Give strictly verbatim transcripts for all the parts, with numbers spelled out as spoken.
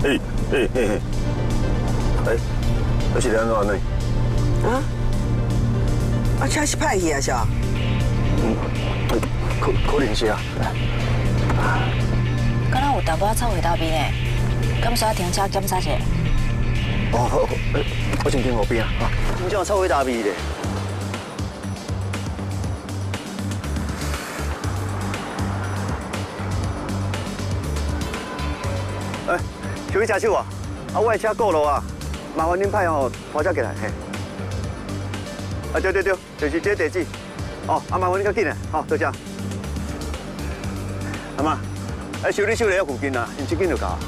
哎哎哎哎，这是安怎呢？ 啊？啊，车是歹去啊，是啊？ 嗯，可可能是啊。 敢若有淡薄仔臭味道味呢，敢需要停车检查一下？ 哦，好，我先停后边啊，哈，真正臭味大味咧。哎，想去吃手啊？啊，我的车过路啊，麻烦恁派吼拖车过来嘿。啊，对对对，就是这个地址。哦，啊，麻烦你较紧嘞，好，多谢。阿妈，哎，修理修理喺附近啊，因这紧就到。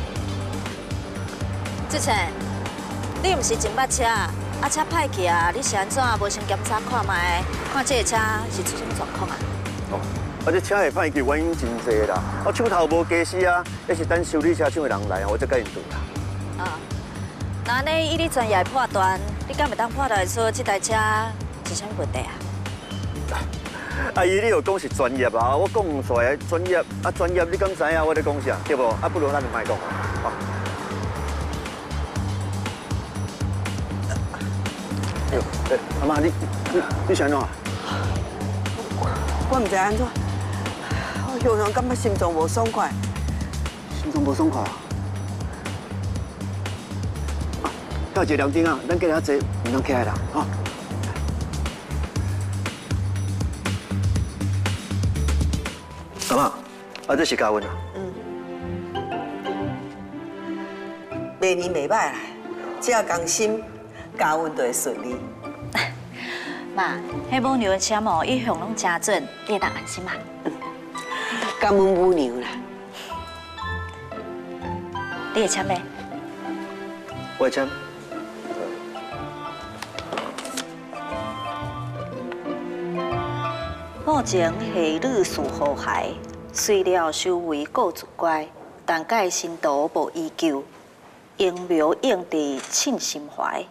志成，你毋是前捌车，啊车歹去啊，你是安怎无先检查看卖，看这个车是出什么状况啊？ 哦，啊这车会歹去原因真济啦，我手头无驾驶啊，也是等修理车厂的人来啊，我才甲因对啦。 啊，那安尼以你专业的判断，你敢会当判断出这台车是啥物问题啊？ 阿姨，你又讲是专业啊，我讲出来专业啊专业，你敢知影我咧讲啥对无？啊，不如咱就卖讲啊。哎呦，哎，阿妈，你你你想怎啊？ 我唔知安怎，我常常感觉心脏无爽快。 心脏无爽快啊？啊，要一个凉亭啊，咱今日坐，唔通起来啦，哈。阿妈，啊，这是加温啊。 嗯。明年袂歹啦，只要共心，加温就会顺利。 妈，迄母牛的车模一向拢真准，你会当安心嘛？ 感恩母牛啦。 你会签没？ 我签。 目前系女士好孩，虽了修为够足乖，但介心度无依旧，应苗应地称心怀。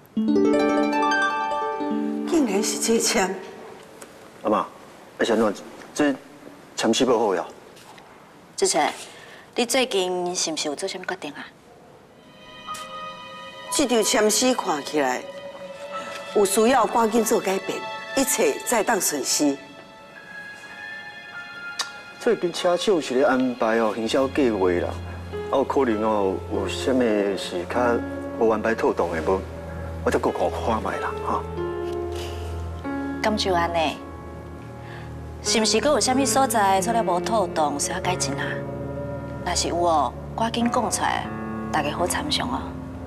竟然是这签。 阿妈，而且怎这签诗不好呀？ 志成，你最近是不是有做什么决定啊？ 这张签诗看起来有需要赶紧做改变，一切再当顺时。 最近车厂是咧安排哦营销计划啦，啊有可能哦有啥物是较无安排妥当的无，我再搁看看卖啦哈。 咁就安尼，是毋是阁有啥物所在做了无妥当，需要改进啊？若是有哦，赶紧讲出来，大家好参详哦。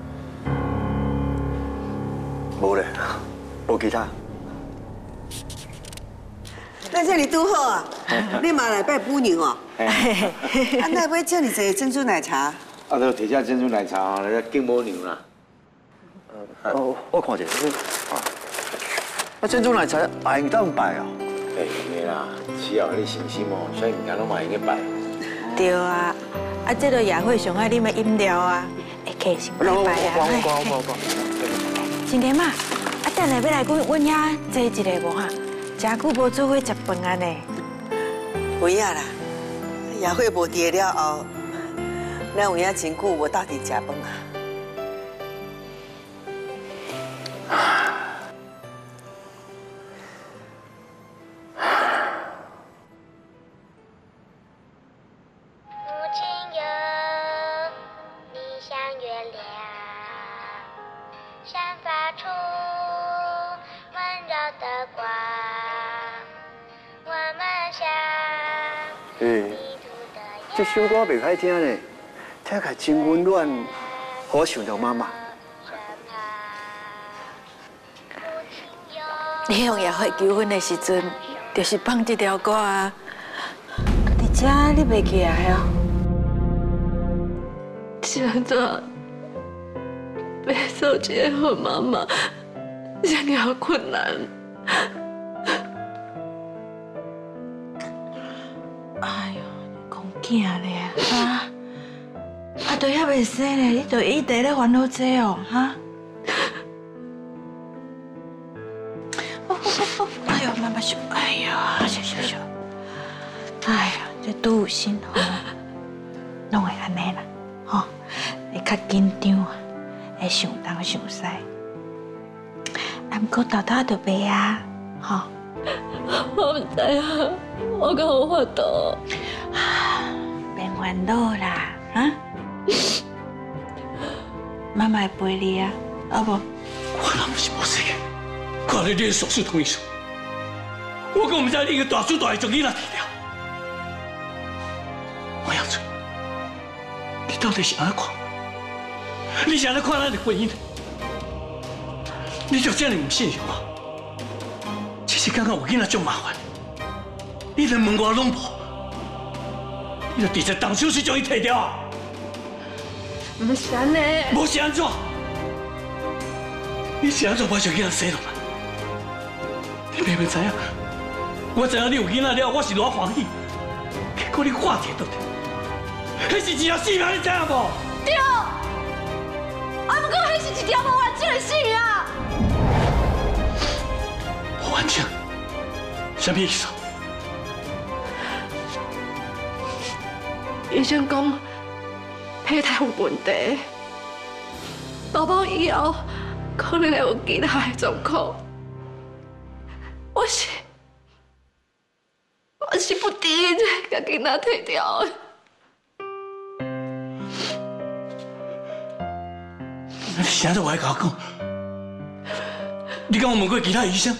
无咧，无其他。 咱这里拄好啊，你嘛来拜母牛哦。啊，那买这么多珍珠奶茶？ 啊，都提下珍珠奶茶啊，来敬母牛啦。 哦，我看者，啊，啊珍珠奶茶也用当摆哦。 对，用的啦，只要你信心哦，所以物件拢嘛用去摆。 对啊，啊，这个夜会上爱啉的饮料啊，会客是拜拜啊。 我我我我我。 真的嘛？啊，等下要来阮阮遐坐一下无哈？真久无做伙食饭啊呢。 有影啦，夜会无伫了后，咱有影真久无到底食饭啊。 诶，这首歌袂歹听呢，听起来真温暖，好想到妈妈。 你向夜会求婚的时阵，就是放这条歌啊。伫遮你袂起来哦？ 是安怎？要做一个好妈妈，这么困难。 哎呦，讲囝咧啊！啊，都遐袂生咧，你就一直咧烦恼这哦，哈？哦哦哦！哎呦，慢慢修，哎呀，修修修！哎呀，这拄有心吼，拢会安尼啦，吼。 较紧张，会想东想西。啊，毋过豆豆就袂啊，吼。 我唔知啊，我敢有法度？ 别烦恼啦，啊！妈妈会陪你啊，好不？ 我若不是无死嘅，看你你手术同意书，我讲唔知你个大叔大爷将囡仔摕掉。王阳春，你到底是安怎看？你是安怎看咱的婚姻？你就这样唔信任我？只是感觉有囡仔足麻烦，你连问我拢无，你就直接动手去将伊摕掉啊！ 唔是安尼， 无是安怎？你是安怎把小囡仔生落来？你明明知影，我知影你有囡仔了，我是偌欢喜，结果你话题倒掉，迄是一条性命，你知影无？ 对，啊，不过迄是一条无完整的性命。 无完整？什么意思？ 医生讲胚胎有问题，宝宝以后可能会有其他的状况。我是我是不得已才甲囡仔摕掉的。 你现在我还甲我讲，你敢有问过其他医生？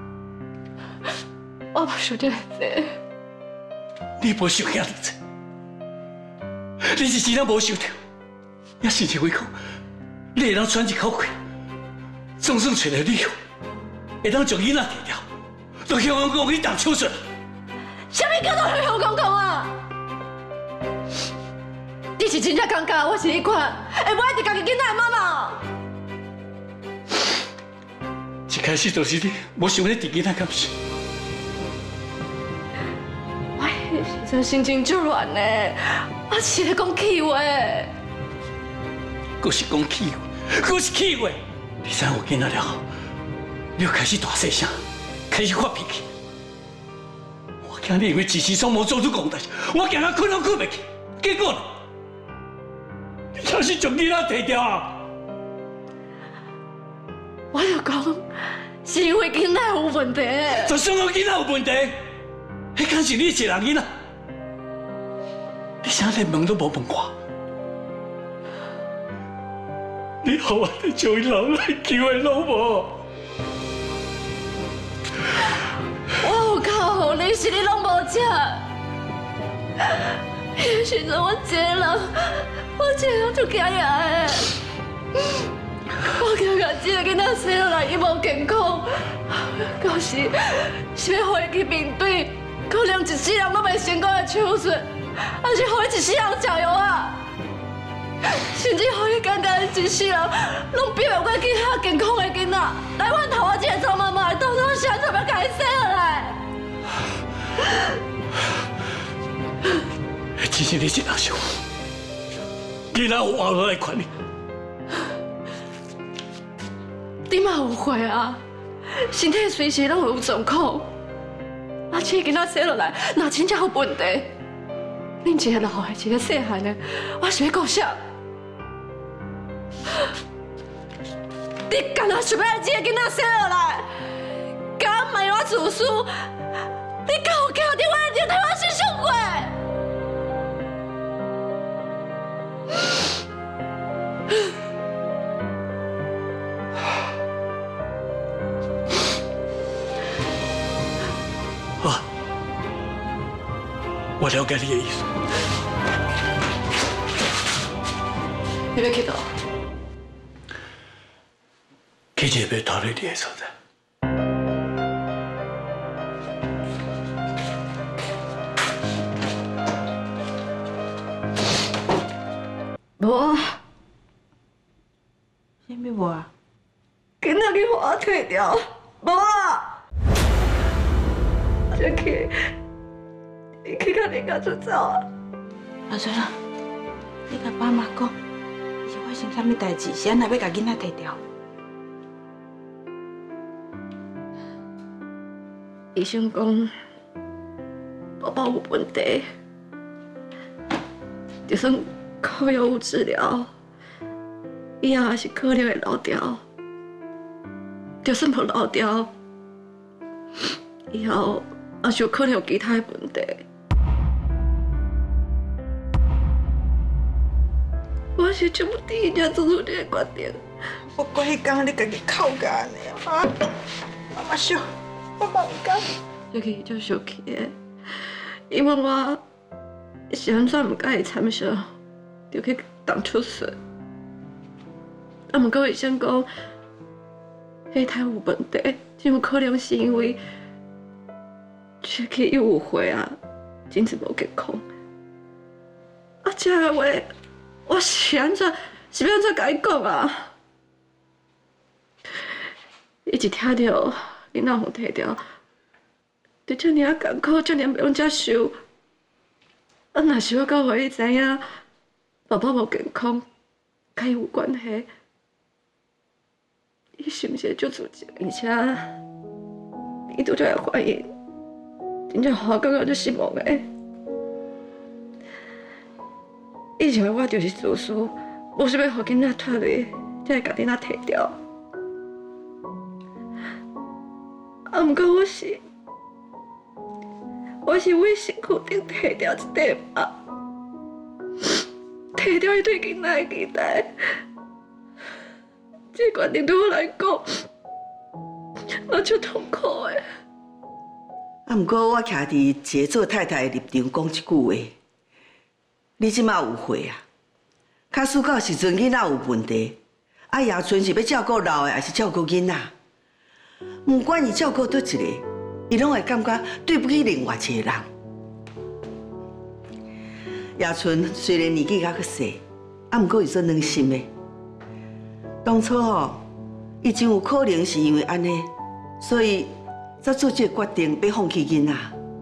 我无想这么多。 你无想遐多济，你是真正无想到，也甚至会讲，你会当喘一口气，总算找到理由，会当将囡仔摕掉，就向我讲去动手术。 什么叫做向我讲讲啊？你是真正感觉我是迄款会无爱伫家己囡仔的妈妈？ 一开始就是你无想要伫囡仔，敢是？ 我迄时阵心情足乱的，我是咧讲气话。 佫是讲气话，佫是气话。你知影有囡仔了后，你又开始大细声，开始发脾气。我惊你因为一时匆忙做出戆代志，我惊到困拢困袂去。结果呢，你开始将囡仔摕掉啊！ 我就讲是因为囡仔有问题。 就算我囡仔有问题，迄敢是你一个人囡仔？你啥连问都无问我？你好啊，你将伊留来救伊老母。 我有靠你，是你拢无食。迄时阵我一个人，我一个人就惊讶的。我惊甲这个囡仔生落来伊无健康，到时是要互伊去面对可能一世人都袂成功的手术，还是互伊一世人食药啊？甚至互伊感觉一世人拢比袂过其他健康的囡仔，来阮头我这个做妈妈的，到时候想怎么甲伊生落来？ 只是你一人想，囡仔有活落来权利。 你嘛有会啊，身体随时拢会有状况。啊，这囡仔生落来，若真正有问题，恁一个老的，一个细汉的，我是要顾啥？你干那想要这个囡仔生落来，敢卖我自私？你敢有听到我的电台我是上过？ 好，我了解你的意思。 你要去倒？ 去一个袂拖累你的所在。 无啊， 什么无啊？ 囡仔你互我退掉，无啊！这去，你去甲人家出走啊！ 啊，算了，你甲爸妈讲，是发生啥物代志，是安那要甲囡仔摕掉？ 医生讲，宝宝有问题，就算靠药物治疗， 以后也是可能会流掉，就算无流掉，以后也是有可能有其他的问题。我是这么第一才做出这个决定。 我过迄天你家己哭甲安尼啊！妈妈想，我嘛唔敢。 尤其就生气的，因为我是安怎唔介意参详，就去动出事。啊，毋过医生讲，迄胎有问题，真有可能是因为出去幼有会啊，精子无健康。啊，这个话我是安怎是要安怎甲伊讲啊？伊一听到囡仔互摕掉，就遮尔啊艰苦，遮尔袂用接受。啊，若是我到互伊知影，宝宝无健康，甲伊有关系，伊是毋是会足自责？而且，伊拄则会反应，真正互我感觉足失望的。以前我就是自私，无想要互囡仔脱离，才会甲囡仔摕掉。啊，毋过我是，我是为身躯顶摕掉一块肉，摕掉伊对囡仔的期待。这个决定对我来讲，我足痛苦的。 啊，毋过我徛伫一个做太太的立场讲一句话：你即马有岁啊，假使到时阵囡仔有问题，啊，爷孙是要照顾老的，还是照顾囡仔？不管伊照顾倒一个，伊拢会感觉对不起另外一个人。爷春虽然年纪较较小，啊，毋过伊做软心的。当初吼，伊真有可能是因为安尼，所以才做这个决定，要放弃囡仔。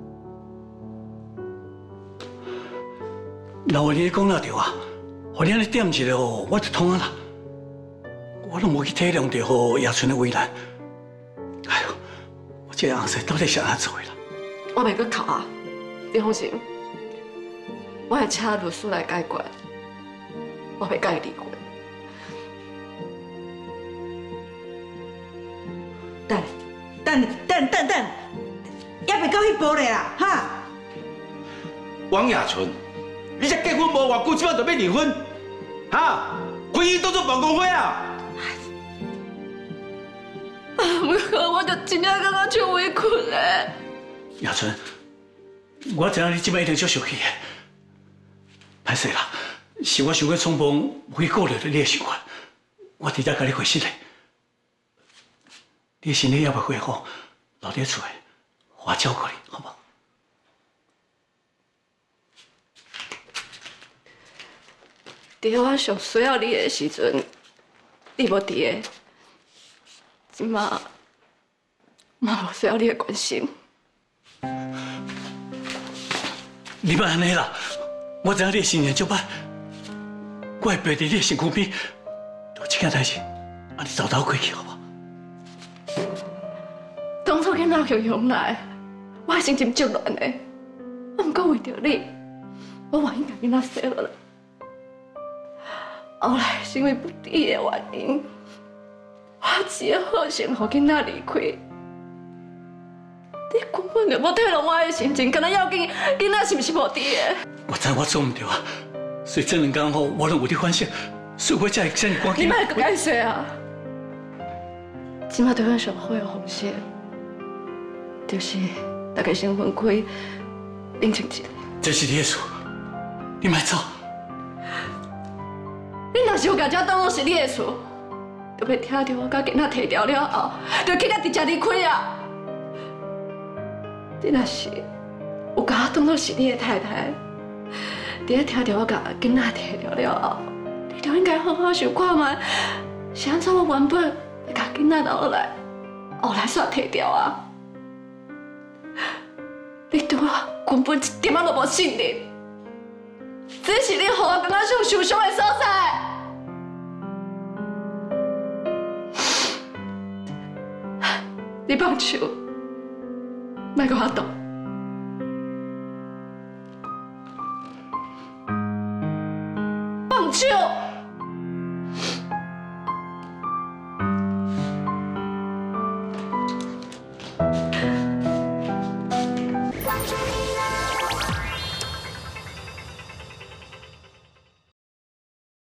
老话你讲了对啊，互你安尼点一下哦，我就通啊啦。我拢无去体谅到吼爷春的为难。哎呦，我这个红婿到底是安怎做的啦？ 我袂去哭啊，你放心，我会请律师来解决，我袂甲伊离婚。 等、等、等、等、等，还袂到迄步咧啦，哈！ 王亚春，你才结婚无偌久，即摆就要离婚，哈？婚姻当作办公会啊！ 啊，不过我就真正感觉超委屈的。 亚春，我知影你即摆一定足生气的，歹势啦，是我想要匆忙，违顾了你的想法，我直接甲你回信嘞。你身体还未恢复，留伫厝的，我照顾你，好无？ 伫我上需要你的时阵，你无伫的，即马嘛无需要你的关心。 你别安尼啦，我知影你的心情足歹，我会陪伫你的身躯边，就这件代志，安尼走到过去，好无？ 当初囡仔雄雄来，我的心情足乱的。啊，毋过为着你，我愿意把囡仔生落来。后来是因为不得已的原因，我只好先让囡仔离开。你根本就无体谅我的心情，敢若要紧囡仔是毋是无伫的？ 我知我做唔对啊，所以这两天后我拢有伫反省，所以我才会这么赶紧。 你莫搁解释啊！即马对阮上好的方式，就是大家先分开，冷静一下。 这是你的事，你莫走。 你若是有把这当作是你的事，就要听到我甲囡仔摕掉了后，就去甲直接离开啊！你若是有把我当作是你的太太，伫咧听到我甲囡仔摕掉了后，你就应该好好想看卖，是安怎我原本要甲囡仔留来，后来煞摕掉啊！你对我根本一点仔都无信任，这是你让我感觉上受伤的所在。你放手，莫甲我动。